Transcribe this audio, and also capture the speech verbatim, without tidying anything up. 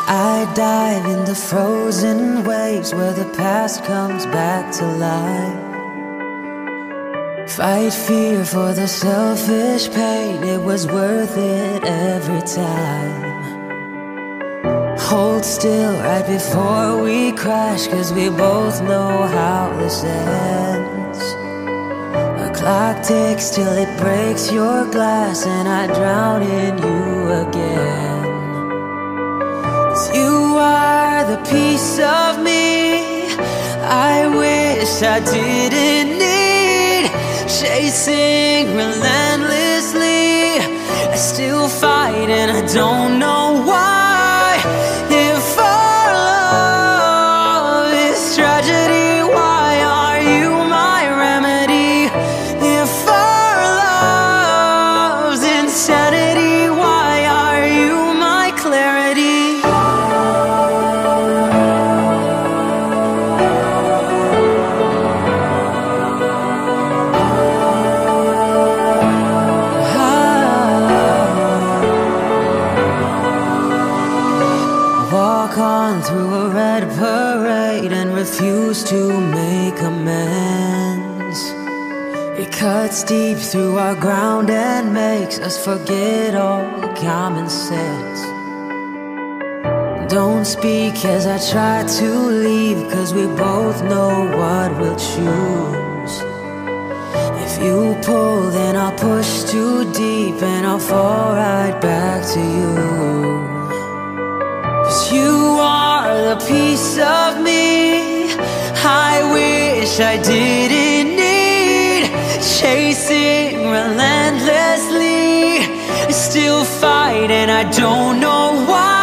I dive in the frozen waves where the past comes back to life. Fight fear for the selfish pain, it was worth it every time. Hold still right before we crash, cause we both know how this ends. A clock ticks till it breaks your glass, and I drown in you again. Cause you are the piece of me I wish I didn't need. Chasing relentlessly, I still fight and I don't know why. If our love is tragedy, why are you my remedy? If our love's insanity, why are you my clarity? Walk on through a red parade and refuse to make amends. It cuts deep through our ground and makes us forget all common sense. Don't speak as I try to leave, cause we both know what we'll choose. If you pull, then I'll push too deep and I'll fall right back to you. Cause you are the piece of me I wish I didn't need. Chasing relentlessly, I still fight and I don't know why.